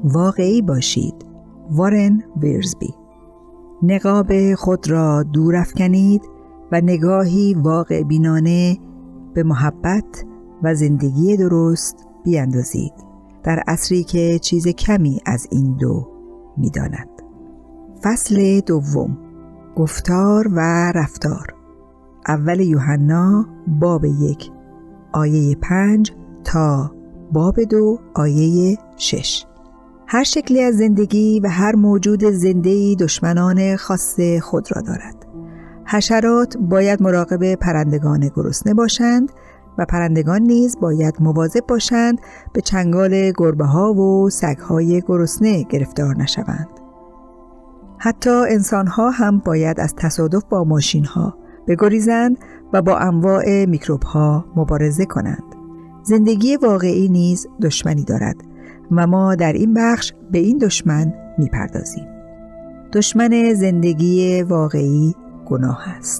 واقعی باشید. وارن ویرزبی. نقاب خود را دور افکنید و نگاهی واقع بینانه به محبت و زندگی درست بیاندازید در عصری که چیز کمی از این دو می‌داند. فصل دوم، گفتار و رفتار. اول یوحنا باب 1 آیه 5 تا باب 2 آیه 6. هر شکلی از زندگی و هر موجود زنده‌ای دشمنان خاص خود را دارد. حشرات باید مراقب پرندگان گرسنه باشند و پرندگان نیز باید مواظب باشند به چنگال گربه‌ها و سگ‌های گرسنه گرفتار نشوند. حتی انسان‌ها هم باید از تصادف با ماشین‌ها بگریزند و با انواع میکروب‌ها مبارزه کنند. زندگی واقعی نیز دشمنی دارد و ما در این بخش به این دشمن می‌پردازیم. دشمن زندگی واقعی گناه است.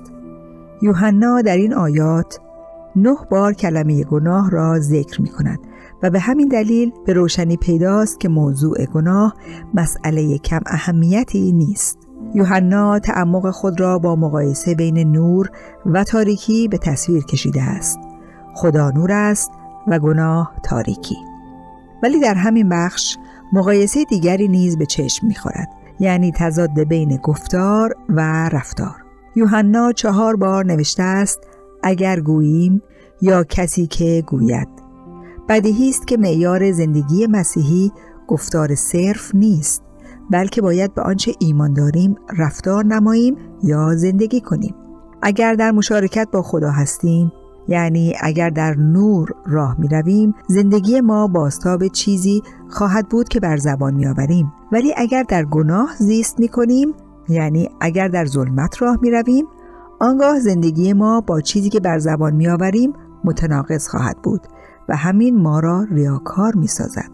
یوحنا در این آیات 9 بار کلمه گناه را ذکر می‌کند و به همین دلیل به روشنی پیداست که موضوع گناه مسئله کم اهمیتی نیست. یوحنا تعمق خود را با مقایسه بین نور و تاریکی به تصویر کشیده است. خدا نور است و گناه تاریکی. ولی در همین بخش مقایسه دیگری نیز به چشم می‌خورد، یعنی تضاد بین گفتار و رفتار. یوحنا 4 بار نوشته است اگر گوییم یا کسی که گوید. بدیهی است که معیار زندگی مسیحی گفتار صرف نیست، بلکه باید به آنچه ایمان داریم رفتار نماییم یا زندگی کنیم. اگر در مشارکت با خدا هستیم، یعنی اگر در نور راه می رویم، زندگی ما بازتاب چیزی خواهد بود که بر زبان می آوریم. ولی اگر در گناه زیست می کنیم، یعنی اگر در ظلمت راه می رویم، آنگاه زندگی ما با چیزی که بر زبان می آوریم متناقض خواهد بود و همین ما را ریاکار می سازد.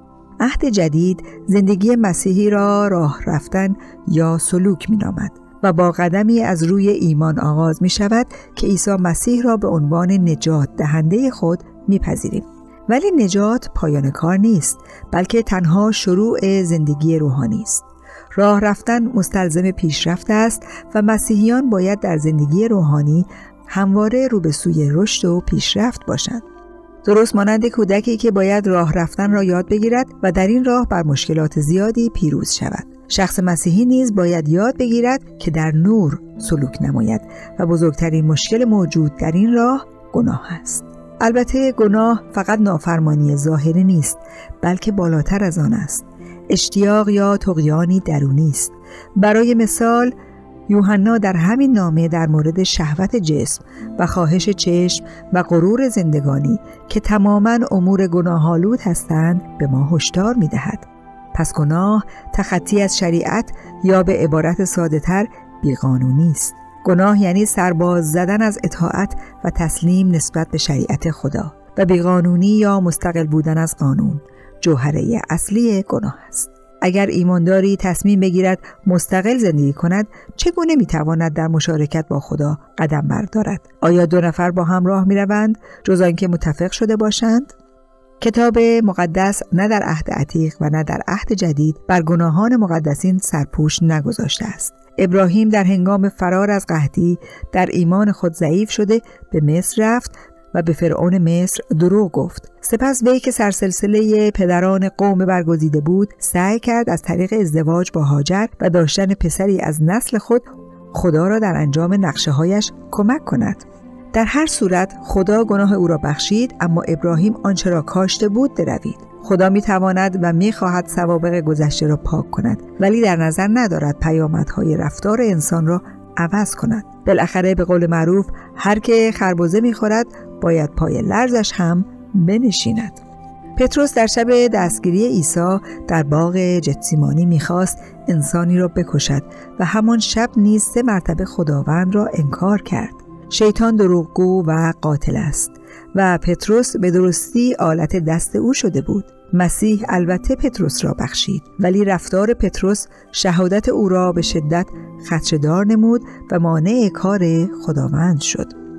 عهد جدید زندگی مسیحی را راه رفتن یا سلوک می نامد و با قدمی از روی ایمان آغاز می شود که عیسی مسیح را به عنوان نجات دهنده خود می پذیریم. ولی نجات پایان کار نیست، بلکه تنها شروع زندگی روحانی است. راه رفتن مستلزم پیشرفت است و مسیحیان باید در زندگی روحانی همواره رو به سوی رشد و پیشرفت باشند. درست مانند کودکی که باید راه رفتن را یاد بگیرد و در این راه بر مشکلات زیادی پیروز شود. شخص مسیحی نیز باید یاد بگیرد که در نور سلوک نماید و بزرگترین مشکل موجود در این راه گناه است. البته گناه فقط نافرمانی ظاهری نیست، بلکه بالاتر از آن است. اشتیاق یا طغیانی درونی است. برای مثال یوحنا در همین نامه در مورد شهوت جسم و خواهش چشم و غرور زندگانی که تماماً امور گناه‌آلود هستند به ما هشدار می‌دهد. پس گناه تخطی از شریعت یا به عبارت ساده‌تر بیقانونی است. گناه یعنی سرباز زدن از اطاعت و تسلیم نسبت به شریعت خدا و بیقانونی یا مستقل بودن از قانون جوهره اصلی گناه است. اگر ایمانداری تصمیم بگیرد مستقل زندگی کند، چگونه میتواند در مشارکت با خدا قدم بردارد؟ آیا 2 نفر با هم راه میروند جز آنکه متفق شده باشند؟ کتاب مقدس نه در عهد عتیق و نه در عهد جدید بر گناهان مقدسین سرپوش نگذاشته است. ابراهیم در هنگام فرار از قحطی در ایمان خود ضعیف شده به مصر رفت و به فرعون مصر دروغ گفت. سپس وی که سرسلسله پدران قوم برگزیده بود سعی کرد از طریق ازدواج با هاجر و داشتن پسری از نسل خود خدا را در انجام نقشه‌هایش کمک کند. در هر صورت خدا گناه او را بخشید، اما ابراهیم آنچه را کاشته بود دروید. خدا می‌تواند و می‌خواهد سوابق گذشته را پاک کند، ولی در نظر ندارد پیامدهای رفتار انسان را عوض کند. بالاخره به قول معروف هر که خربزه می‌خورد باید پای لرزش هم بنشیند. پتروس در شب دستگیری عیسی در باغ جتسیمانی می‌خواست انسانی را بکشد و همان شب نیز 3 مرتبه خداوند را انکار کرد. شیطان دروغگو و قاتل است و پتروس به درستی آلت دست او شده بود. مسیح البته پتروس را بخشید، ولی رفتار پتروس شهادت او را به شدت خدشه‌دار نمود و مانع کار خداوند شد.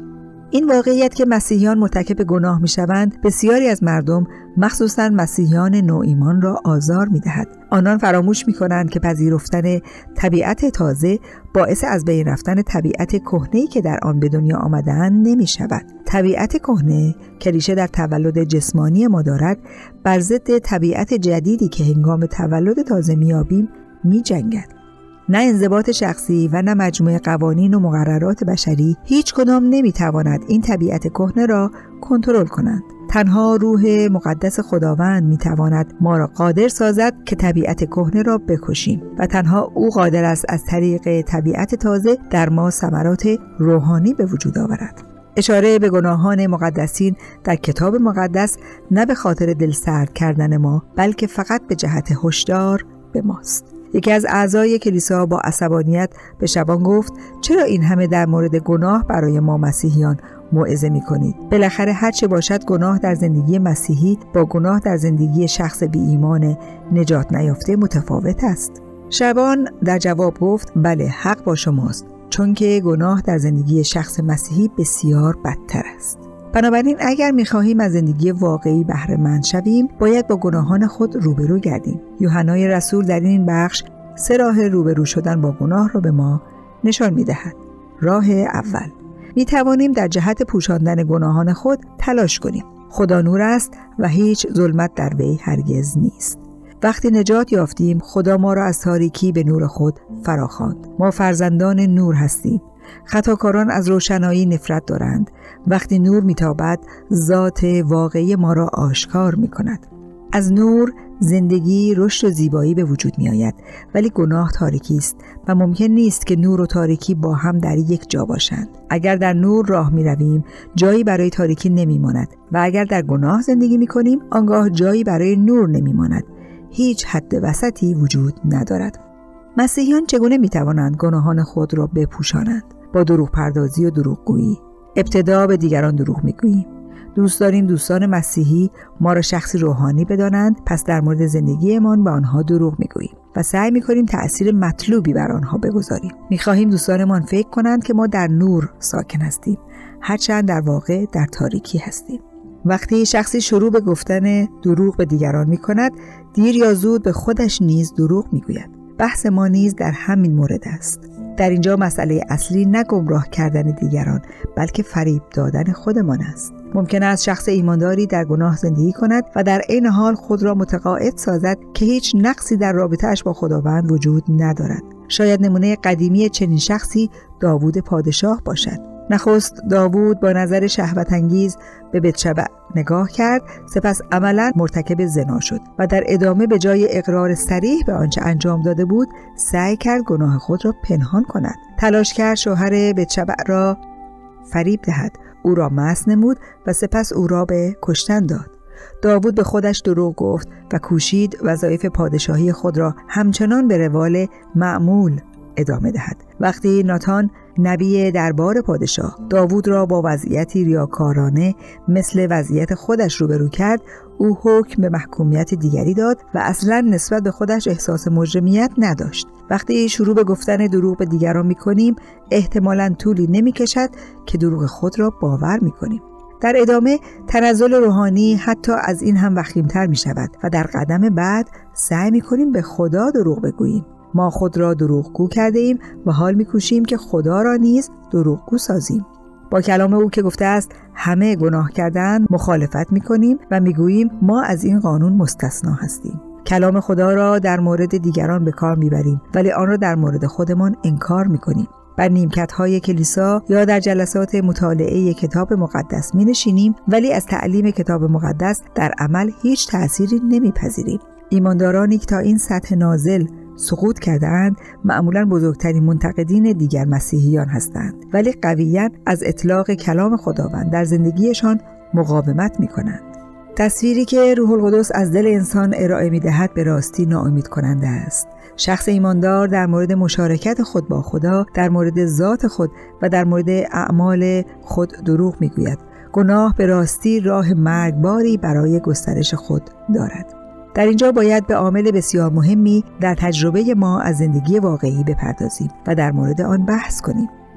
این واقعیت که مسیحیان مرتکب گناه میشوند بسیاری از مردم، مخصوصاً مسیحیان نوایمان را آزار میدهد. آنان فراموش میکنند که پذیرفتن طبیعت تازه باعث از بین رفتن طبیعت کهنه‌ای که در آن به دنیا آمده‌اند نمیشود. طبیعت کهنه که ریشه در تولد جسمانی ما دارد، بر ضد طبیعت جدیدی که هنگام تولد تازه میابیم میجنگد. نه انضباط شخصی و نه مجموعه قوانین و مقررات بشری هیچ کدام نمیتواند این طبیعت کهنه را کنترل کنند. تنها روح مقدس خداوند میتواند ما را قادر سازد که طبیعت کهنه را بکشیم و تنها او قادر است از طریق طبیعت تازه در ما ثمرات روحانی به وجود آورد. اشاره به گناهان مقدسین در کتاب مقدس نه به خاطر دل سرد کردن ما، بلکه فقط به جهت هشدار به ماست. یکی از اعضای کلیسا با عصبانیت به شبان گفت: چرا این همه در مورد گناه برای ما مسیحیان موعظه می‌کنید؟ بالاخره هر چه باشد گناه در زندگی مسیحی با گناه در زندگی شخص بی ایمان نجات نیافته متفاوت است. شبان در جواب گفت: بله، حق با شماست، چون که گناه در زندگی شخص مسیحی بسیار بدتر است. بنابراین اگر می‌خواهیم از زندگی واقعی بهره مند شویم، باید با گناهان خود روبرو گردیم. یوحنای رسول در این بخش 3 راه روبرو شدن با گناه را به ما نشان می‌دهد. راه اول، می‌توانیم در جهت پوشاندن گناهان خود تلاش کنیم. خدا نور است و هیچ ظلمت در وی هرگز نیست. وقتی نجات یافتیم، خدا ما را از تاریکی به نور خود فراخواند. ما فرزندان نور هستیم. خطاکاران از روشنایی نفرت دارند. وقتی نور میتابد، ذات واقعی ما را آشکار میکند. از نور زندگی، رشد و زیبایی به وجود می آید، ولی گناه تاریکی است و ممکن نیست که نور و تاریکی با هم در یک جا باشند. اگر در نور راه می رویم، جایی برای تاریکی نمی ماند و اگر در گناه زندگی می کنیم، آنگاه جایی برای نور نمی ماند. هیچ حد وسطی وجود ندارد. مسیحیان چگونه می توانند گناهان خود را بپوشانند؟ با دروغ پردازی و دروغگویی. ابتدا به دیگران دروغ می گوییم. دوست داریم دوستان مسیحی ما را شخصی روحانی بدانند، پس در مورد زندگیمان به آنها دروغ میگوییم و سعی میکنیم تأثیر مطلوبی بر آنها بگذاریم. میخواهیم دوستانمان فکر کنند که ما در نور ساکن هستیم، هرچند در واقع در تاریکی هستیم. وقتی شخصی شروع به گفتن دروغ به دیگران میکند، دیر یا زود به خودش نیز دروغ میگوید. بحث ما نیز در همین مورد است. در اینجا مسئله اصلی نه گمراه کردن دیگران، بلکه فریب دادن خودمان است. ممکن است شخص ایمانداری در گناه زندگی کند و در عین حال خود را متقاعد سازد که هیچ نقصی در رابطه‌اش با خداوند وجود ندارد. شاید نمونه قدیمی چنین شخصی داوود پادشاه باشد. نخست داوود با نظر شهوت‌انگیز به بتشبع نگاه کرد، سپس عملاً مرتکب زنا شد و در ادامه به جای اقرار صریح به آنچه انجام داده بود، سعی کرد گناه خود را پنهان کند. تلاش کرد شوهر بتشبع را فریب دهد، او را مست نمود و سپس او را به کشتن داد. داوود به خودش دروغ گفت و کوشید وظایف پادشاهی خود را همچنان به روال معمول ادامه دهد. وقتی ناتان نبی دربار پادشاه داوود را با وضعیتی ریاکارانه مثل وضعیت خودش روبرو کرد، او حکم به محکومیت دیگری داد و اصلاً نسبت به خودش احساس مجرمیت نداشت. وقتی شروع به گفتن دروغ به دیگران می‌کنیم، احتمالاً طولی نمی‌کشد که دروغ خود را باور می‌کنیم. در ادامه تنزل روحانی حتی از این هم وخیم‌تر می‌شود و در قدم بعد سعی می‌کنیم به خدا دروغ بگوییم. ما خود را دروغگو کرده ایم و حال می‌کوشیم که خدا را نیز دروغگو سازیم. با کلام او که گفته است همه گناه کردند مخالفت می‌کنیم و می‌گوییم ما از این قانون مستثنا هستیم. کلام خدا را در مورد دیگران به کار می‌بریم ولی آن را در مورد خودمان انکار می‌کنیم. بر نیمکت‌های کلیسا یا در جلسات مطالعه کتاب مقدس می‌نشینیم ولی از تعلیم کتاب مقدس در عمل هیچ تأثیری نمی‌پذیریم. ایماندارانی که تا این سطح نازل سقوط کردند معمولاً بزرگترین منتقدین دیگر مسیحیان هستند، ولی قویاً از اطلاق کلام خداوند در زندگیشان مقاومت می‌کنند. تصویری که روح القدس از دل انسان ارائه می‌دهد به راستی ناامید کننده است. شخص ایماندار در مورد مشارکت خود با خدا، در مورد ذات خود و در مورد اعمال خود دروغ می‌گوید. گناه به راستی راه مرگباری برای گسترش خود دارد. در اینجا باید به عامل بسیار مهمی در تجربه ما از زندگی واقعی بپردازیم و در مورد آن بحث کنیم.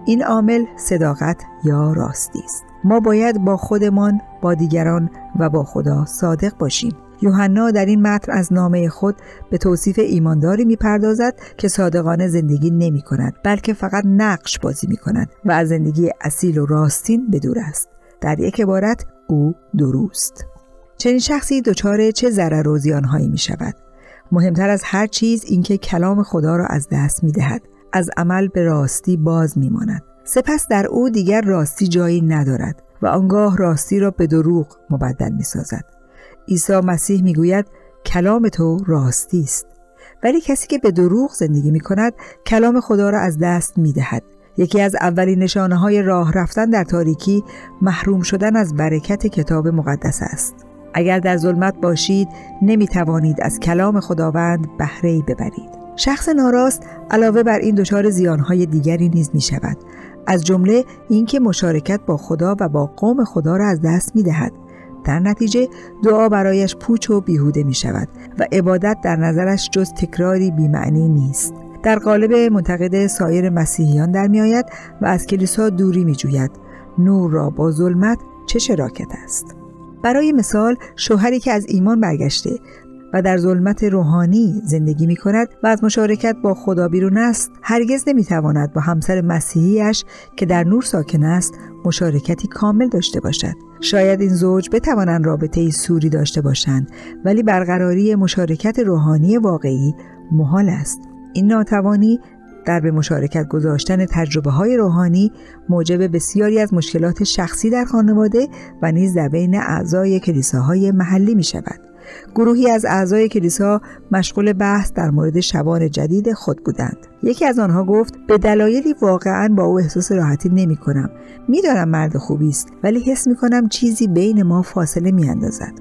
این عامل صداقت یا راستی است. ما باید با خودمان، با دیگران و با خدا صادق باشیم. یوحنا در این متن از نامه خود به توصیف ایمانداری می‌پردازد که صادقانه زندگی نمی‌کند، بلکه فقط نقش بازی می‌کند و از زندگی اصیل و راستین به دور است. در یک عبارت او دروست. چنین شخصی دچار چه ضرر و زیان‌هایی می‌شود؟ مهمتر از هر چیز اینکه کلام خدا را از دست می‌دهد، از عمل به راستی باز می‌ماند. سپس در او دیگر راستی جایی ندارد و آنگاه راستی را به دروغ مبدل می‌سازد. عیسی مسیح میگوید کلام تو راستی است، ولی کسی که به دروغ زندگی می‌کند کلام خدا را از دست می‌دهد. یکی از اولین نشانه‌های راه رفتن در تاریکی محروم شدن از برکت کتاب مقدس است. اگر در ظلمت باشید نمی‌توانید از کلام خداوند بهره‌ای ببرید. شخص ناراست علاوه بر این دچار زیان‌های دیگری نیز می‌شود، از جمله اینکه مشارکت با خدا و با قوم خدا را از دست می‌دهد. در نتیجه دعا برایش پوچ و بیهوده می شود و عبادت در نظرش جز تکراری بی‌معنی نیست. در قالب منتقد سایر مسیحیان در می آید و از کلیسا دوری می جوید. نور را با ظلمت چه شراکت است؟ برای مثال شوهری که از ایمان برگشته و در ظلمت روحانی زندگی می کند و از مشارکت با خدا بیرون است، هرگز نمی تواند با همسر مسیحیش که در نور ساکن است مشارکتی کامل داشته باشد. شاید این زوج بتوانند رابطه‌ای سوری داشته باشند، ولی برقراری مشارکت روحانی واقعی محال است. این ناتوانی در به مشارکت گذاشتن تجربه‌های روحانی موجب بسیاری از مشکلات شخصی در خانواده و نیز در بین اعضای کلیساهای محلی می شود. گروهی از اعضای کلیسا مشغول بحث در مورد شبان جدید خود بودند. یکی از آنها گفت به دلایلی واقعاً با او احساس راحتی نمی کنم. می دانم مرد خوبی است، ولی حس می کنم چیزی بین ما فاصله می اندازد.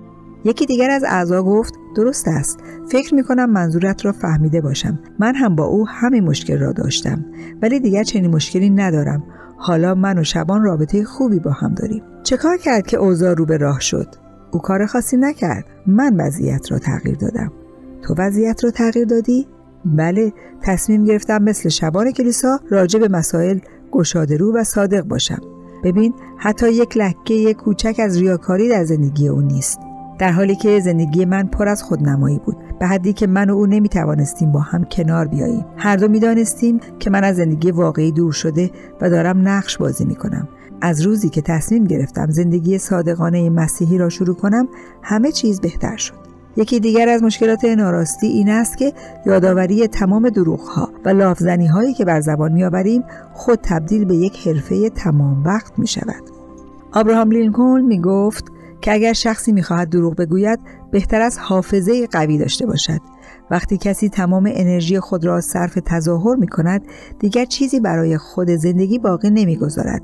یکی دیگر از اعضا گفت درست است، فکر می کنم منظورت را فهمیده باشم. من هم با او همین مشکل را داشتم، ولی دیگر چنین مشکلی ندارم. حالا من و شبان رابطه خوبی با هم داریم. چه کار کرد که اوضاع رو به راه شد؟ او کار خاصی نکرد. من وضعیت را تغییر دادم. تو وضعیت را تغییر دادی؟ بله، تصمیم گرفتم مثل شبان کلیسا راجع به مسائل گشاده‌رو و صادق باشم. ببین، حتی یک لکه کوچک از ریاکاری در زندگی او نیست. در حالی که زندگی من پر از خودنمایی بود، به حدی که من و او نمیتوانستیم با هم کنار بیاییم. هر دو میدانستیم که من از زندگی واقعی دور شده و دارم نقش بازی میکنم. از روزی که تصمیم گرفتم زندگی صادقانه مسیحی را شروع کنم، همه چیز بهتر شد. یکی دیگر از مشکلات ناراستی این است که یادآوری تمام دروغ‌ها و لافزنی‌هایی که بر زبان می‌آوریم خود تبدیل به یک حرفه تمام وقت می‌شود. ابراهام لینکلن می‌گفت که اگر شخصی می‌خواهد دروغ بگوید، بهتر است حافظه قوی داشته باشد. وقتی کسی تمام انرژی خود را صرف تظاهر می‌کند، دیگر چیزی برای خود زندگی باقی نمی‌گذارد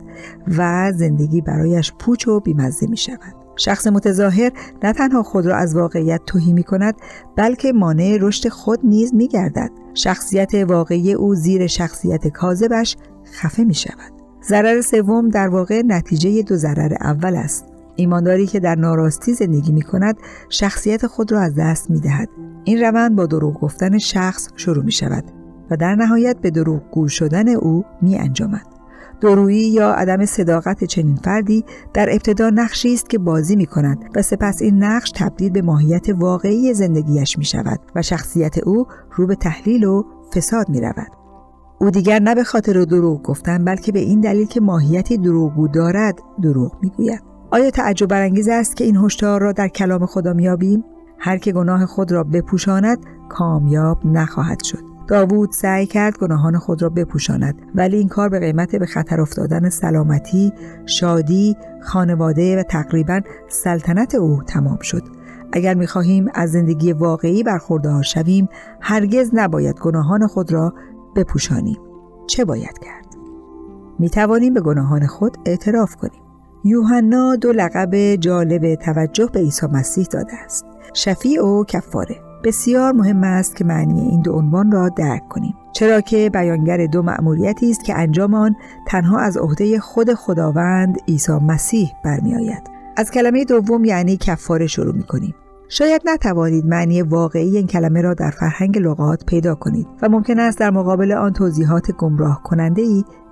و زندگی برایش پوچ و بی‌مزه می‌شود. شخص متظاهر نه تنها خود را از واقعیت تهی می‌کند، بلکه مانع رشد خود نیز می‌گردد. شخصیت واقعی او زیر شخصیت کاذبش خفه می‌شود. ضرر سوم در واقع نتیجه دو ضرر اول است. ایمانداری که در ناراستی زندگی می‌کند، شخصیت خود را از دست می‌دهد. این روند با دروغ گفتن شخص شروع می‌شود و در نهایت به دروغگو شدن او می‌انجامد. دورویی یا عدم صداقت چنین فردی در ابتدا نقشی است که بازی می‌کند و سپس این نقش تبدیل به ماهیت واقعی زندگیش می‌شود و شخصیت او رو به تحلیل و فساد می‌رود. او دیگر نه به خاطر دروغ گفتن، بلکه به این دلیل که ماهیتی دروغگو دارد دروغ می‌گوید. آیا تعجب برانگیز است که این هشدار را در کلام خدا می‌یابیم؟ هر که گناه خود را بپوشاند کامیاب نخواهد شد. داوود سعی کرد گناهان خود را بپوشاند، ولی این کار به قیمت به خطر افتادن سلامتی، شادی، خانواده و تقریباً سلطنت او تمام شد. اگر می‌خواهیم از زندگی واقعی برخوردار شویم، هرگز نباید گناهان خود را بپوشانیم. چه باید کرد؟ می‌توانیم به گناهان خود اعتراف کنیم. یوحنا دو لقب جالب توجه به عیسی مسیح داده است: شفیع و کفاره. بسیار مهم است که معنی این دو عنوان را درک کنیم، چرا که بیانگر دو مأموریتی است که انجام آن تنها از عهده خود خداوند عیسی مسیح برمی آید. از کلمه دوم یعنی کفاره شروع می کنیم. شاید نتوانید معنی واقعی این کلمه را در فرهنگ لغات پیدا کنید و ممکن است در مقابل آن توضیحات گمراه کننده‌ای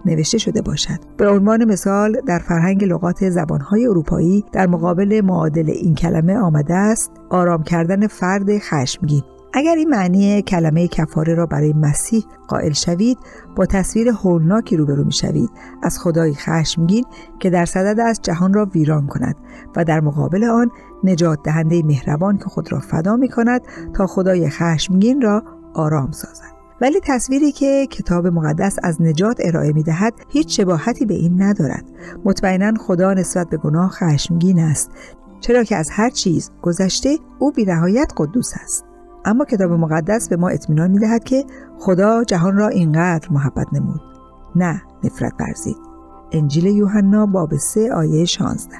نوشته شده باشد. به عنوان مثال در فرهنگ لغات زبانهای اروپایی در مقابل معادل این کلمه آمده است آرام کردن فرد خشمگین. اگر این معنی کلمه کفاره را برای مسیح قائل شوید، با تصویر هولناکی روبرو می‌شوید از خدای خشمگین که در صدد است جهان را ویران کند و در مقابل آن نجات دهنده مهربان که خود را فدا می‌کند تا خدای خشمگین را آرام سازد. ولی تصویری که کتاب مقدس از نجات ارائه می‌دهد هیچ شباهتی به این ندارد. مطمئناً خدا نسبت به گناه خشمگین است، چرا که از هر چیز گذشته او بی‌نهایت قدوس است. اما کتاب مقدس به ما اطمینان می‌دهد که خدا جهان را اینقدر محبت نمود، نه نفرت ورزید. انجیل یوحنا باب 3 آیه 16.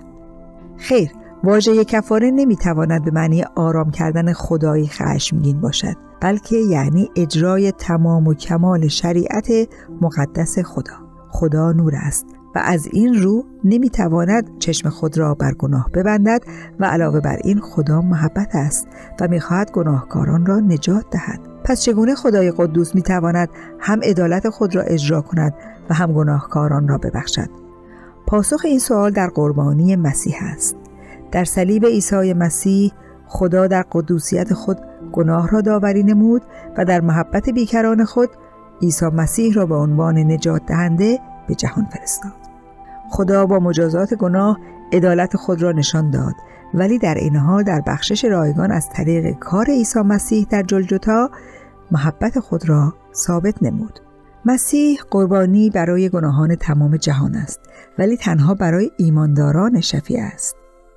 خیر، واژه کفاره نمی‌تواند به معنی آرام کردن خدای خشمگین باشد، بلکه یعنی اجرای تمام و کمال شریعت مقدس خدا. خدا نور است و از این رو نمیتواند چشم خود را بر گناه ببندد و علاوه بر این خدا محبت است و میخواهد گناهکاران را نجات دهد. پس چگونه خدای قدوس میتواند هم عدالت خود را اجرا کند و هم گناهکاران را ببخشد؟ پاسخ این سوال در قربانی مسیح است. در صلیب عیسی مسیح خدا در قدوسیت خود گناه را داوری نمود و در محبت بیکران خود عیسی مسیح را به عنوان نجات دهنده به جهان فرستاد. خدا با مجازات گناه عدالت خود را نشان داد، ولی در این حال در بخشش رایگان از طریق کار عیسی مسیح در جلجتا محبت خود را ثابت نمود. مسیح قربانی برای گناهان تمام جهان است، ولی تنها برای ایمانداران شفیع است.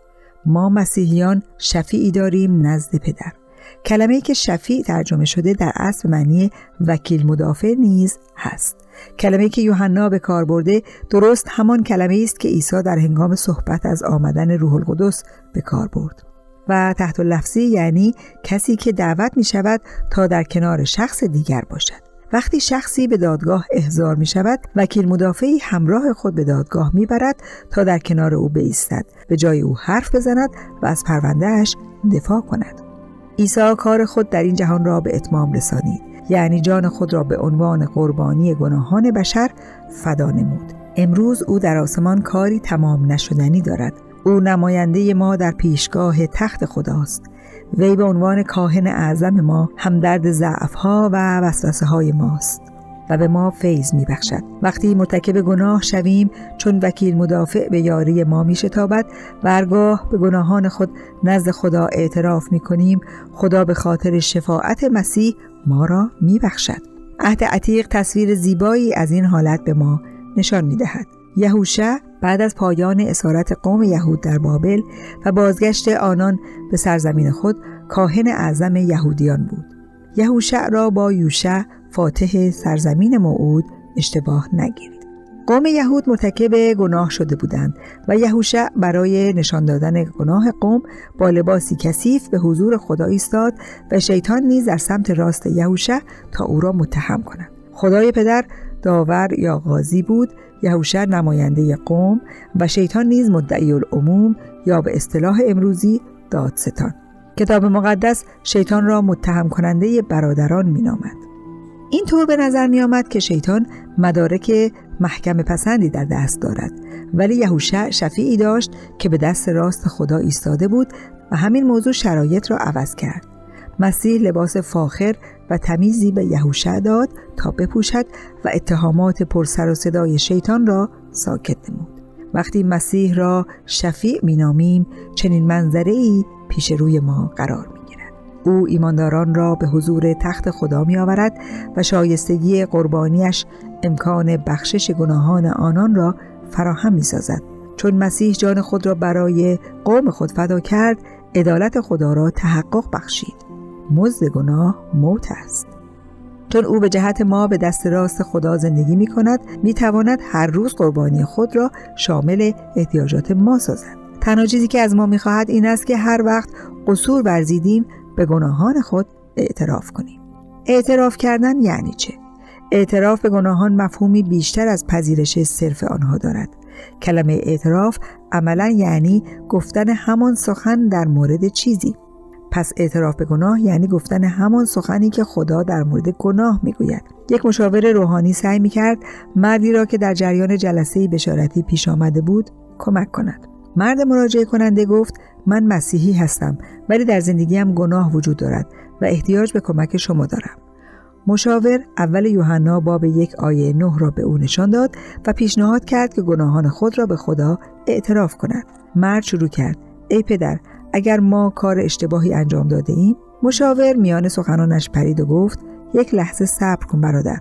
ما مسیحیان شفیعی داریم نزد پدر. کلمه‌ای که شفیع ترجمه شده در اصل معنی وکیل مدافع نیز هست. کلمه‌ای که یوحنا به کار برده درست همان کلمه‌ای است که عیسی در هنگام صحبت از آمدن روح القدس به کار برد و تحت لفظی یعنی کسی که دعوت می شود تا در کنار شخص دیگر باشد. وقتی شخصی به دادگاه احضار می شود، وکیل مدافعی همراه خود به دادگاه می برد تا در کنار او بایستد، به جای او حرف بزند و از پروندهش دفاع کند. عیسی کار خود در این جهان را به اتمام رسانید، یعنی جان خود را به عنوان قربانی گناهان بشر فدا نمود. امروز او در آسمان کاری تمام نشدنی دارد. او نماینده ما در پیشگاه تخت خداست. وی به عنوان کاهن اعظم ما همدرد ضعف‌ها و وسوسه‌های ماست و به ما فیض می‌بخشد. وقتی مرتکب گناه شویم، چون وکیل مدافع به یاری ما می‌شتابد و هرگاه به گناهان خود نزد خدا اعتراف می‌کنیم، خدا به خاطر شفاعت مسیح ما را می‌بخشد. عهد عتیق تصویر زیبایی از این حالت به ما نشان می‌دهد. یهوشع بعد از پایان اسارت قوم یهود در بابل و بازگشت آنان به سرزمین خود کاهن اعظم یهودیان بود. یهوشع را با یوشع فاتح سرزمین موعود اشتباه نگیرید. قوم یهود مرتکب گناه شده بودند و یهوشع برای نشان دادن گناه قوم با لباسی کثیف به حضور خدا ایستاد و شیطان نیز در سمت راست یهوشع تا او را متهم کند. خدای پدر داور یا قاضی بود، یهوشع نماینده قوم و شیطان نیز مدعی العموم یا به اصطلاح امروزی دادستان. کتاب مقدس شیطان را متهم کننده برادران می‌نامد. این طور به نظر می‌آمد که شیطان مدارک محکم پسندی در دست دارد، ولی یهوشع شفیعی داشت که به دست راست خدا ایستاده بود و همین موضوع شرایط را عوض کرد. مسیح لباس فاخر و تمیزی به یهوشع داد تا بپوشد و اتهامات پرسر و صدای شیطان را ساکت نمود. وقتی مسیح را شفیع می‌نامیم، چنین منظره‌ای پیش روی ما قرار می‌گیرد. او ایمانداران را به حضور تخت خدا می‌آورد و شایستگی قربانیش امکان بخشش گناهان آنان را فراهم می‌سازد. چون مسیح جان خود را برای قوم خود فدا کرد، عدالت خدا را تحقق بخشید. مزد گناه موت است. چون او به جهت ما به دست راست خدا زندگی می کند، می تواند هر روز قربانی خود را شامل احتیاجات ما سازد. تنها چیزی که از ما می خواهد این است که هر وقت قصور ورزیدیم به گناهان خود اعتراف کنیم. اعتراف کردن یعنی چه؟ اعتراف به گناهان مفهومی بیشتر از پذیرش صرف آنها دارد. کلمه اعتراف عملاً یعنی گفتن همان سخن در مورد چیزی. پس اعتراف به گناه یعنی گفتن همان سخنی که خدا در مورد گناه میگوید. یک مشاور روحانی سعی میکرد مردی را که در جریان جلسه بشارتی پیش آمده بود کمک کند. مرد مراجعه کننده گفت من مسیحی هستم ولی در زندگیم گناه وجود دارد و احتیاج به کمک شما دارم. مشاور اول یوحنا باب 1 آیه 9 را به او نشان داد و پیشنهاد کرد که گناهان خود را به خدا اعتراف کند. مرد شروع کرد: ای پدر، اگر ما کار اشتباهی انجام داده ایم. مشاور میان سخنانش پرید و گفت: یک لحظه صبر کن برادر،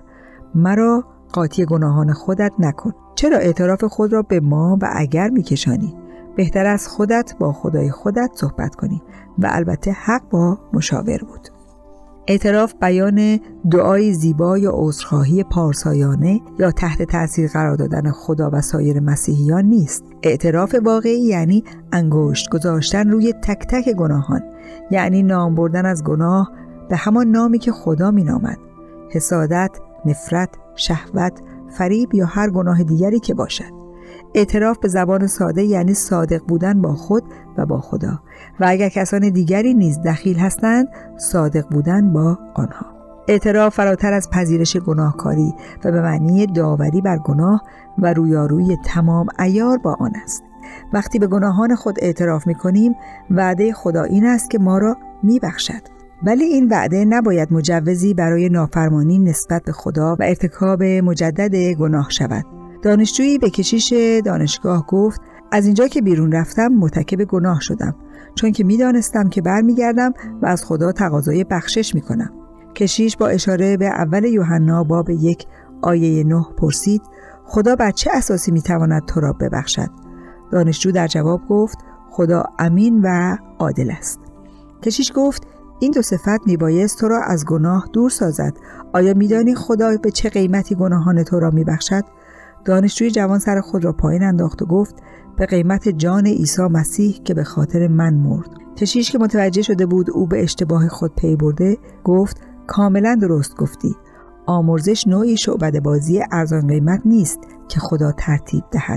مرا قاطی گناهان خودت نکن. چرا اعتراف خود را به ما و اگر میکشانی؟ بهتر از خودت با خدای خودت صحبت کنی. و البته حق با مشاور بود. اعتراف بیان دعای زیبا یا عذرخواهی پارسایانه یا تحت تاثیر قرار دادن خدا و سایر مسیحیان نیست. اعتراف واقعی یعنی انگشت گذاشتن روی تک تک گناهان، یعنی نام بردن از گناه به همان نامی که خدا مینامد: حسادت، نفرت، شهوت، فریب یا هر گناه دیگری که باشد. اعتراف به زبان ساده یعنی صادق بودن با خود و با خدا، و اگر کسان دیگری نیز دخیل هستند صادق بودن با آنها. اعتراف فراتر از پذیرش گناهکاری و به معنی داوری بر گناه و رویارویی تمام عیار با آن است. وقتی به گناهان خود اعتراف می‌کنیم وعده خدا این است که ما را می‌بخشد. ولی این وعده نباید مجوزی برای نافرمانی نسبت به خدا و ارتکاب مجدد گناه شود. دانشجویی به کشیش دانشگاه گفت: از اینجا که بیرون رفتم مرتکب گناه شدم، چون که میدانستم که برمیگردم و از خدا تقاضای بخشش میکنم. کشیش با اشاره به اول یوحنا باب 1 آیه 9 پرسید: خدا بر چه اساسی میتواند تو را ببخشد؟ دانشجو در جواب گفت: خدا امین و عادل است. کشیش گفت: این دو صفت میبایست تو را از گناه دور سازد. آیا میدانی خدا به چه قیمتی گناهان تو را میبخشد؟ دانشجوی جوان سر خود را پایین انداخت و گفت: به قیمت جان عیسی مسیح که به خاطر من مرد. کشیش که متوجه شده بود او به اشتباه خود پی برده گفت: کاملا درست گفتی. آمرزش نوعی شعبده بازی ارزان قیمت نیست که خدا ترتیب دهد.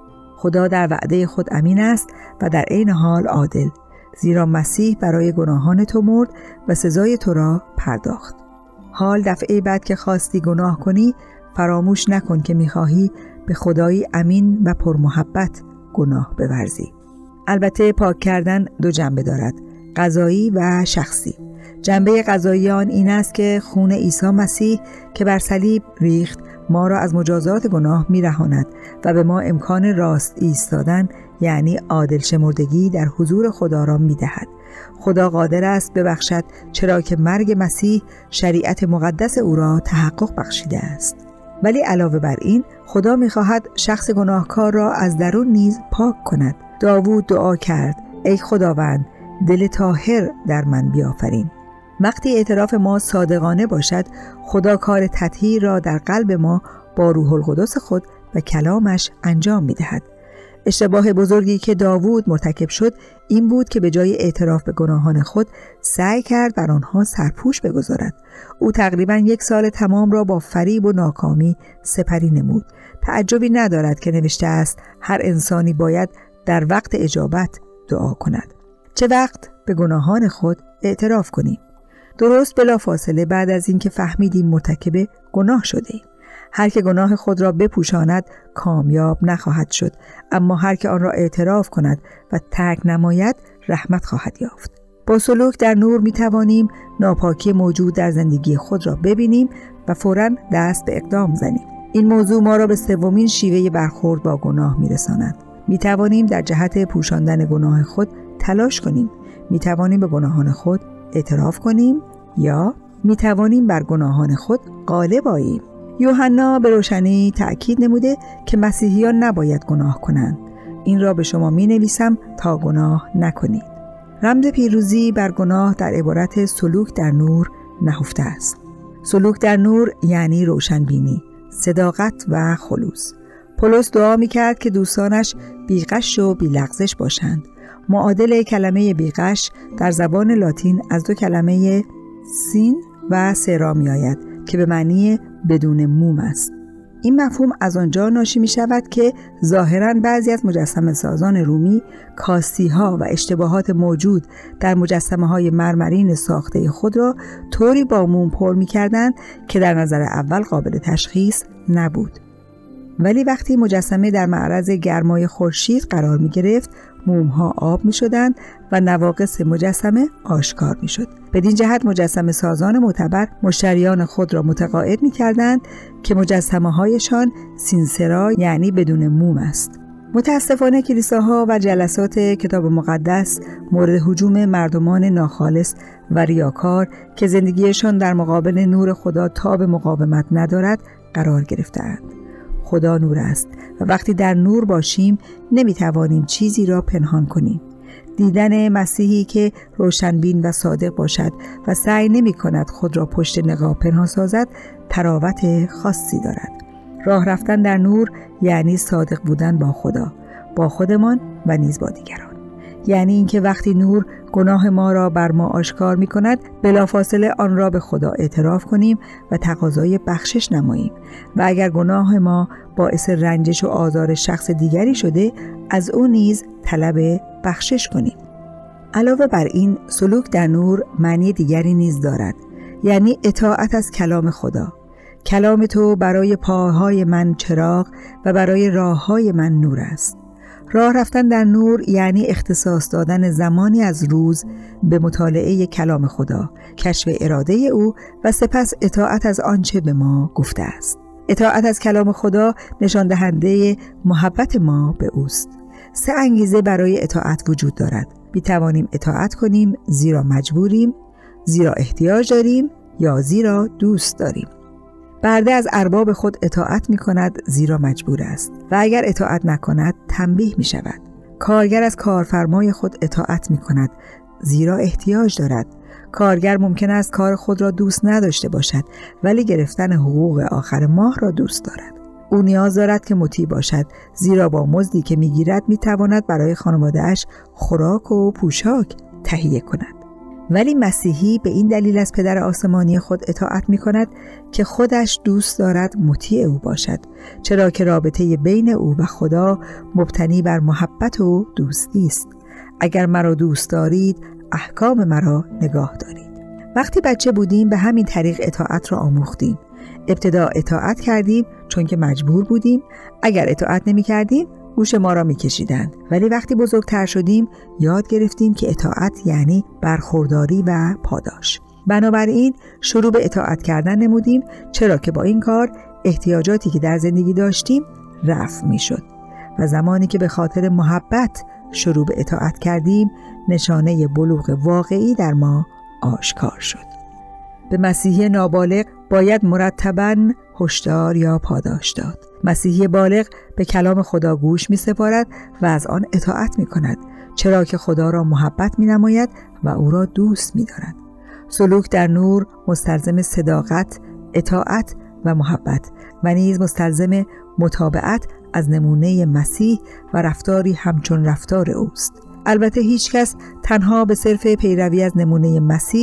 خدا در وعده خود امین است و در عین حال عادل، زیرا مسیح برای گناهان تو مرد و سزای تو را پرداخت. حال دفعه بعد که خواستی گناه کنی فراموش نکن که می‌خواهی به خدایی امین و پرمحبت گناه بورزی. البته پاک کردن دو جنبه دارد: قضایی و شخصی. جنبه قضایی آن این است که خون عیسی مسیح که بر صلیب ریخت ما را از مجازات گناه می‌رهاند و به ما امکان راست ایستادن یعنی عادل شمردگی در حضور خدا را می‌دهد. خدا قادر است ببخشد، چرا که مرگ مسیح شریعت مقدس او را تحقق بخشیده است. ولی علاوه بر این خدا می‌خواهد شخص گناهکار را از درون نیز پاک کند. داوود دعا کرد: ای خداوند، دل طاهر در من بیافرین. وقتی اعتراف ما صادقانه باشد، خدا کار تطهیر را در قلب ما با روح القدس خود و کلامش انجام می‌دهد. اشتباه بزرگی که داوود مرتکب شد این بود که به جای اعتراف به گناهان خود سعی کرد بر آنها سرپوش بگذارد. او تقریباً 1 سال تمام را با فریب و ناکامی سپری نمود. تعجبی ندارد که نوشته است: هر انسانی باید در وقت اجابت دعا کند. چه وقت به گناهان خود اعتراف کنیم؟ درست بلافاصله بعد از اینکه فهمیدیم مرتکب گناه شدیم. هر که گناه خود را بپوشاند کامیاب نخواهد شد، اما هر که آن را اعتراف کند و ترک نماید رحمت خواهد یافت. با سلوک در نور می توانیم ناپاکی موجود در زندگی خود را ببینیم و فوراً دست به اقدام زنیم. این موضوع ما را به سومین شیوه برخورد با گناه می رساند. می توانیم در جهت پوشاندن گناه خود تلاش کنیم. می توانیم به گناهان خود اعتراف کنیم یا می توانیم بر گناهان خود غالب آییم. یوحنا به روشنی تأکید نموده که مسیحیان نباید گناه کنند. این را به شما می نویسم تا گناه نکنید. رمز پیروزی بر گناه در عبارت سلوک در نور نهفته است. سلوک در نور یعنی روشنبینی، صداقت و خلوص. پولس دعا می کرد که دوستانش بیغش و بیلغزش باشند. معادل کلمه بیغش در زبان لاتین از 2 کلمه سین و سرا می آید که به معنی بدون موم است. این مفهوم از آنجا ناشی می شود که ظاهراً بعضی از مجسمه سازان رومی کاستی‌ها و اشتباهات موجود در مجسمه‌های مرمرین ساخته خود را طوری با موم پر می‌کردند که در نظر اول قابل تشخیص نبود. ولی وقتی مجسمه در معرض گرمای خورشید قرار می‌گرفت، موم‌ها آب می‌شدند و نواقص مجسمه آشکار می‌شد. بدین جهت مجسمه سازان معتبر مشتریان خود را متقاعد می‌کردند که مجسمه‌هایشان سینسرا یعنی بدون موم است. متاسفانه کلیساها و جلسات کتاب مقدس مورد هجوم مردمان ناخالص و ریاکار که زندگیشان در مقابل نور خدا تاب مقاومت ندارد قرار گرفتند. خدا نور است و وقتی در نور باشیم نمیتوانیم چیزی را پنهان کنیم. دیدن مسیحی که روشنبین و صادق باشد و سعی نمی کند خود را پشت نقاب پنهان سازد تراوت خاصی دارد. راه رفتن در نور یعنی صادق بودن با خدا، با خودمان و نیز با دیگران. یعنی اینکه وقتی نور گناه ما را بر ما آشکار می کند بلافاصله آن را به خدا اعتراف کنیم و تقاضای بخشش نماییم و اگر گناه ما باعث رنجش و آزار شخص دیگری شده از او نیز طلب بخشش کنیم. علاوه بر این سلوک در نور معنی دیگری نیز دارد، یعنی اطاعت از کلام خدا. کلام تو برای پاهای من چراغ و برای راههای من نور است. راه رفتن در نور یعنی اختصاص دادن زمانی از روز به مطالعه کلام خدا، کشف اراده او و سپس اطاعت از آنچه به ما گفته است. اطاعت از کلام خدا نشان دهنده محبت ما به اوست. 3 انگیزه برای اطاعت وجود دارد. میتوانیم اطاعت کنیم زیرا مجبوریم، زیرا احتیاج داریم یا زیرا دوست داریم. برده از ارباب خود اطاعت می کند زیرا مجبور است و اگر اطاعت نکند تنبیه می شود. کارگر از کارفرمای خود اطاعت می کند زیرا احتیاج دارد. کارگر ممکن است کار خود را دوست نداشته باشد ولی گرفتن حقوق آخر ماه را دوست دارد. او نیاز دارد که مطیع باشد زیرا با مزدی که می گیرد می تواند برای خانواده‌اش خوراک و پوشاک تهیه کند. ولی مسیحی به این دلیل از پدر آسمانی خود اطاعت می کند که خودش دوست دارد مطیع او باشد، چرا که رابطه بین او و خدا مبتنی بر محبت و دوستی است. اگر مرا دوست دارید احکام مرا نگاه دارید. وقتی بچه بودیم به همین طریق اطاعت را آموختیم. ابتدا اطاعت کردیم چون که مجبور بودیم. اگر اطاعت نمی کردیم گوش ما را می‌کشیدند. ولی وقتی بزرگتر شدیم یاد گرفتیم که اطاعت یعنی برخورداری و پاداش. بنابراین شروع به اطاعت کردن نمودیم، چرا که با این کار احتیاجاتی که در زندگی داشتیم رفع می‌شد و زمانی که به خاطر محبت شروع به اطاعت کردیم نشانه بلوغ واقعی در ما آشکار شد. به مسیحی نابالغ باید مرتباً هشدار یا پاداش داد. مسیحی بالغ به کلام خدا گوش می سپارد و از آن اطاعت می کند، چرا که خدا را محبت می نماید و او را دوست می دارد. سلوک در نور مستلزم صداقت، اطاعت و محبت و نیز مستلزم متابعت از نمونه مسیح و رفتاری همچون رفتار اوست. البته هیچ کس تنها به صرف پیروی از نمونه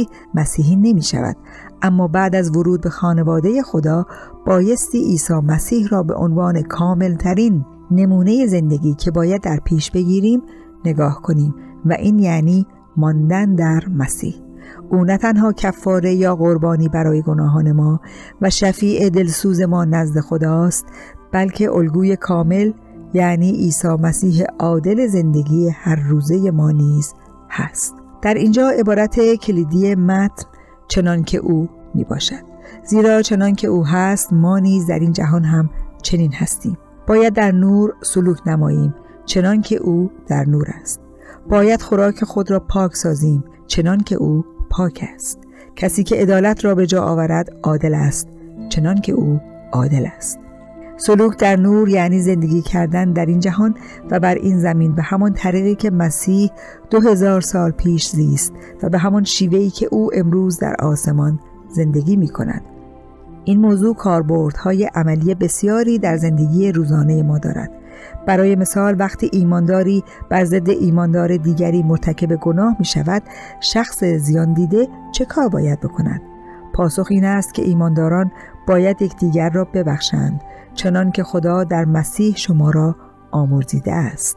مسیحی نمی شود، اما بعد از ورود به خانواده خدا بایستی عیسی مسیح را به عنوان کامل ترین نمونه زندگی که باید در پیش بگیریم نگاه کنیم و این یعنی ماندن در مسیح. او نه تنها کفاره یا قربانی برای گناهان ما و شفیع دلسوز ما نزد خداست، بلکه الگوی کامل یعنی عیسی مسیح عادل زندگی هر روزه ما نیز هست. در اینجا عبارت کلیدی متن چنان که او می باشد، زیرا چنان که او هست ما نیز در این جهان هم چنین هستیم. باید در نور سلوک نماییم چنان که او در نور است. باید خوراک خود را پاک سازیم چنان که او پاک است. کسی که عدالت را به جا آورد عادل است چنان که او عادل است. سلوک در نور یعنی زندگی کردن در این جهان و بر این زمین به همان طریقی که مسیح 2000 سال پیش زیست و به همان شیوهی که او امروز در آسمان زندگی می کند. این موضوع کاربردهای عملی بسیاری در زندگی روزانه ما دارد. برای مثال وقتی ایمانداری بر ضد ایماندار دیگری مرتکب گناه می شود، شخص زیان دیده چه کار باید بکند؟ پاسخ این است که ایمانداران باید یکدیگر را ببخشند، چنان که خدا در مسیح شما را آمرزیده است.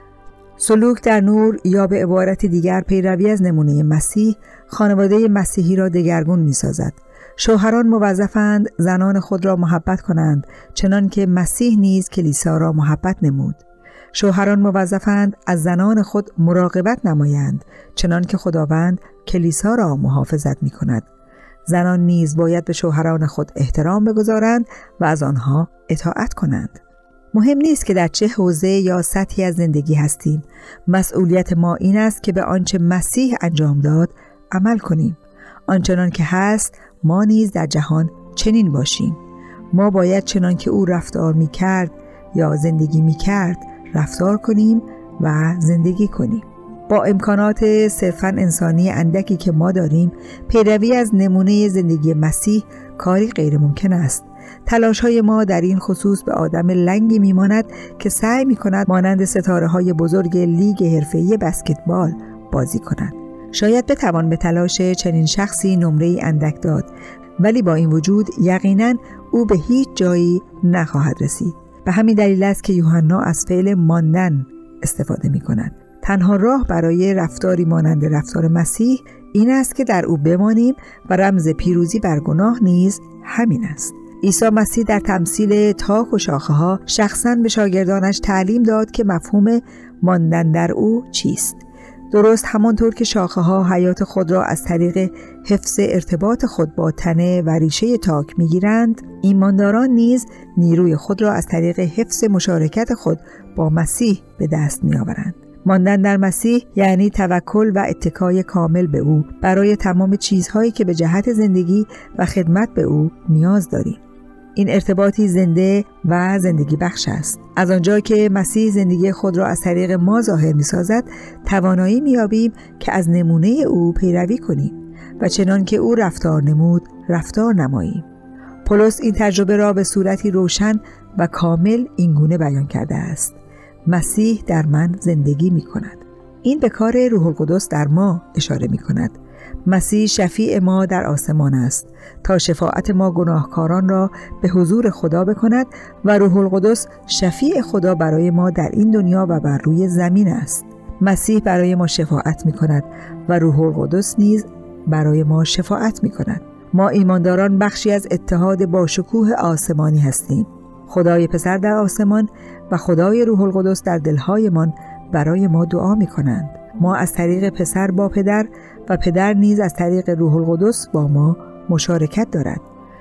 سلوک در نور یا به عبارت دیگر پیروی از نمونه مسیح خانواده مسیحی را دگرگون می‌سازد. شوهران موظفند زنان خود را محبت کنند چنان که مسیح نیز کلیسا را محبت نمود. شوهران موظفند از زنان خود مراقبت نمایند چنان که خداوند کلیسا را محافظت می‌کند. زنان نیز باید به شوهران خود احترام بگذارند و از آنها اطاعت کنند. مهم نیست که در چه حوزه یا سطحی از زندگی هستیم. مسئولیت ما این است که به آنچه مسیح انجام داد عمل کنیم. آنچنان که هست ما نیز در جهان چنین باشیم. ما باید چنان که او رفتار می کرد یا زندگی می کرد رفتار کنیم و زندگی کنیم. با امکانات صرفاً انسانی اندکی که ما داریم، پیروی از نمونه زندگی مسیح کاری غیر ممکن است. تلاش‌های ما در این خصوص به آدم لنگی میماند که سعی می‌کند مانند ستاره‌های بزرگ لیگ حرفه‌ای بسکتبال بازی کند. شاید بتوان به تلاش چنین شخصی نمره‌ای اندک داد، ولی با این وجود یقیناً او به هیچ جایی نخواهد رسید. به همین دلیل است که یوحنا از فعل ماندن استفاده می‌کند. تنها راه برای رفتاری مانند رفتار مسیح این است که در او بمانیم و رمز پیروزی بر گناه نیز همین است. عیسی مسیح در تمثیل تاک و شاخه‌ها شخصاً به شاگردانش تعلیم داد که مفهوم ماندن در او چیست. درست همانطور که شاخه‌ها حیات خود را از طریق حفظ ارتباط خود با تنه و ریشه تاک می‌گیرند، ایمانداران نیز نیروی خود را از طریق حفظ مشارکت خود با مسیح به دست می‌آورند. ماندن در مسیح یعنی توکل و اتکای کامل به او برای تمام چیزهایی که به جهت زندگی و خدمت به او نیاز داریم. این ارتباطی زنده و زندگی بخش است. از آنجا که مسیح زندگی خود را از طریق ما ظاهر می سازد، توانایی می یابیم که از نمونه او پیروی کنیم و چنان که او رفتار نمود، رفتار نماییم. پولس این تجربه را به صورتی روشن و کامل اینگونه بیان کرده است: مسیح در من زندگی می کند. این به کار روح القدس در ما اشاره می کند. مسیح شفیع ما در آسمان است تا شفاعت ما گناهکاران را به حضور خدا بکند و روح القدس شفیع خدا برای ما در این دنیا و بر روی زمین است. مسیح برای ما شفاعت می کند و روح القدس نیز برای ما شفاعت می کند. ما ایمانداران بخشی از اتحاد با شکوه آسمانی هستیم. خدای پسر در آسمان و خدای روح القدس در دلهایمان برای ما دعا می کنند. ما از طریق پسر با پدر و پدر نیز از طریق روح القدس با ما مشارکت دارد.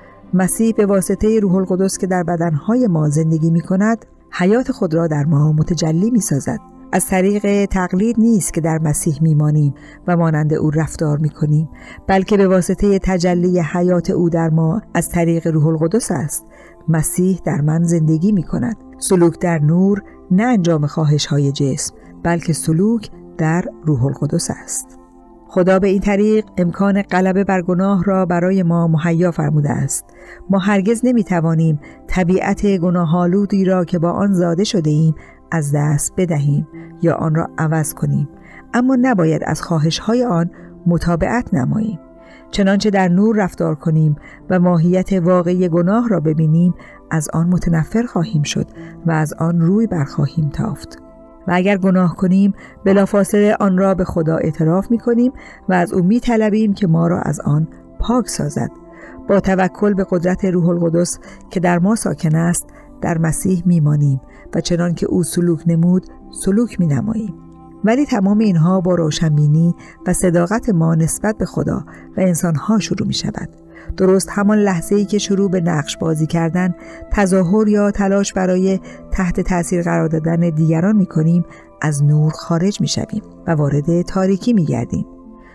مسیح به واسطه روح القدس که در بدنهای ما زندگی می کند، حیات خود را در ما متجلی می سازد. از طریق تقلید نیست که در مسیح می مانیم و مانند او رفتار می کنیم، بلکه به واسطه تجلی حیات او در ما از طریق روح القدس است. مسیح در من زندگی می کند. سلوک در نور نه انجام خواهش های جسم، بلکه سلوک در روح القدس است. خدا به این طریق امکان غلبه بر گناه را برای ما مهیا فرموده است. ما هرگز نمی توانیم طبیعت گناه‌آلودی را که با آن زاده شده ایم از دست بدهیم یا آن را عوض کنیم، اما نباید از خواهش‌های آن متابعت نماییم. چنانچه در نور رفتار کنیم و ماهیت واقعی گناه را ببینیم، از آن متنفر خواهیم شد و از آن روی برخواهیم تافت. و اگر گناه کنیم، بلافاصله آن را به خدا اعتراف می کنیم و از او می طلبیم که ما را از آن پاک سازد. با توکل به قدرت روح القدس که در ما ساکن است، در مسیح می مانیم و چنان که او سلوک نمود، سلوک می نماییم. ولی تمام اینها با روشنبینی و صداقت ما نسبت به خدا و انسانها شروع می شود. درست همان لحظه‌ای که شروع به نقش بازی کردن، تظاهر یا تلاش برای تحت تأثیر قرار دادن دیگران می کنیم، از نور خارج می شویم و وارد تاریکی می گردیم.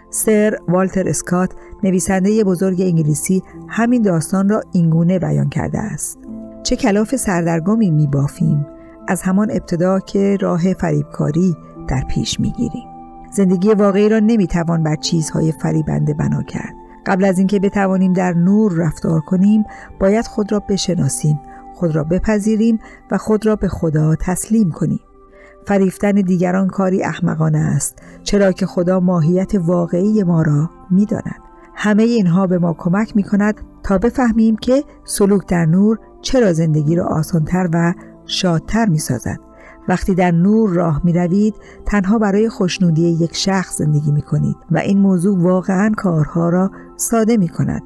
سر والتر اسکات، نویسنده بزرگ انگلیسی، همین داستان را اینگونه بیان کرده است: چه کلاف سردرگمی می بافیم از همان ابتدا که راه فریبکاری در پیش می گیریم. زندگی واقعی را نمی توان بر چیزهای فریبنده بنا کرد. قبل از اینکه بتوانیم در نور رفتار کنیم، باید خود را بشناسیم، خود را بپذیریم و خود را به خدا تسلیم کنیم. فریفتن دیگران کاری احمقانه است، چرا که خدا ماهیت واقعی ما را می‌داند. همه اینها به ما کمک می‌کند تا بفهمیم که سلوک در نور چرا زندگی را آسانتر و شادتر می سازد. وقتی در نور راه می روید تنها برای خوشنودی یک شخص زندگی می کنید و این موضوع واقعاً کارها را ساده می کند.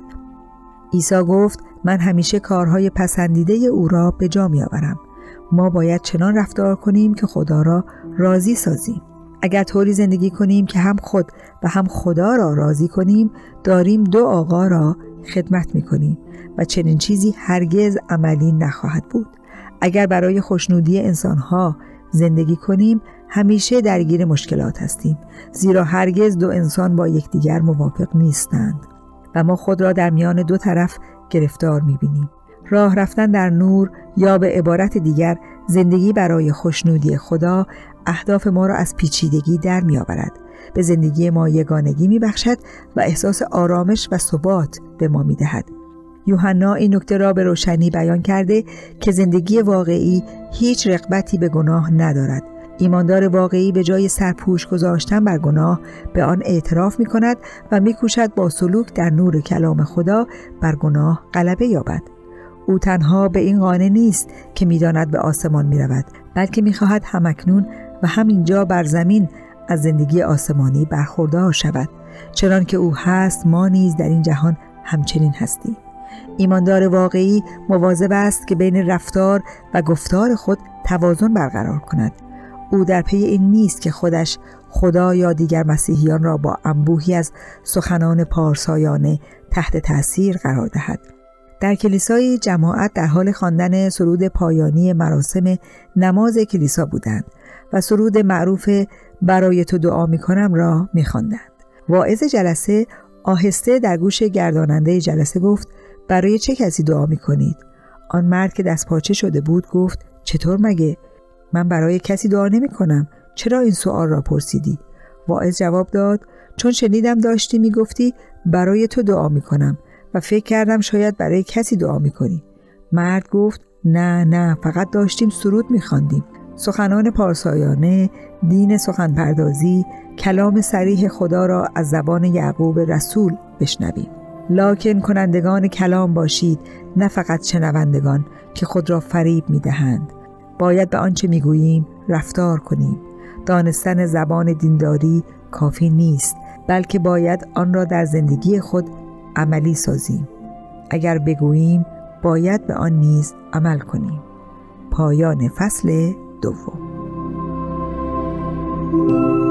عیسی گفت من همیشه کارهای پسندیده او را به جا می آورم. ما باید چنان رفتار کنیم که خدا را راضی سازیم. اگر طوری زندگی کنیم که هم خود و هم خدا را راضی کنیم، داریم دو آقا را خدمت می کنیم و چنین چیزی هرگز عملی نخواهد بود. اگر برای خوشنودی انسانها زندگی کنیم، همیشه درگیر مشکلات هستیم، زیرا هرگز دو انسان با یکدیگر موافق نیستند و ما خود را در میان دو طرف گرفتار می بینیم. راه رفتن در نور یا به عبارت دیگر زندگی برای خوشنودی خدا اهداف ما را از پیچیدگی در می آورد. به زندگی ما یگانگی می بخشد و احساس آرامش و ثبات به ما می دهد. یوحنا این نکته را به روشنی بیان کرده که زندگی واقعی هیچ رغبتی به گناه ندارد. ایماندار واقعی به جای سرپوش گذاشتن بر گناه به آن اعتراف می کند و می کوشد با سلوک در نور کلام خدا بر گناه غلبه یابد. او تنها به این قانع نیست که می داند به آسمان می رود، بلکه می خواهد همکنون و همینجا بر زمین از زندگی آسمانی برخوردار شود. چنان که او هست، ما نیز در این جهان همچنین هستیم. ایماندار واقعی مواظب است که بین رفتار و گفتار خود توازن برقرار کند. او در پی این نیست که خودش، خدا یا دیگر مسیحیان را با انبوهی از سخنان پارسایانه تحت تأثیر قرار دهد. در کلیسای جماعت در حال خواندن سرود پایانی مراسم نماز کلیسا بودند و سرود معروف برای تو دعا می‌کنم را می‌خواندند. واعظ جلسه آهسته در گوش گرداننده جلسه گفت برای چه کسی دعا می‌کنید؟ آن مرد که دست پاچه شده بود گفت چطور مگه؟ من برای کسی دعا نمی‌کنم. چرا این سوال را پرسیدی؟ واعظ جواب داد چون شنیدم داشتی میگفتی برای تو دعا می‌کنم و فکر کردم شاید برای کسی دعا می‌کنی. مرد گفت نه فقط داشتیم سرود می‌خواندیم. سخنان پارسایانه، دین سخنپردازی، کلام صریح خدا را از زبان یعقوب رسول بشنویم. لکن کنندگان کلام باشید، نه فقط شنوندگان که خود را فریب می‌دهند. باید به آنچه می‌گوییم رفتار کنیم. دانستن زبان دینداری کافی نیست، بلکه باید آن را در زندگی خود عملی سازیم. اگر بگوییم باید به آن نیز عمل کنیم. پایان فصل 2.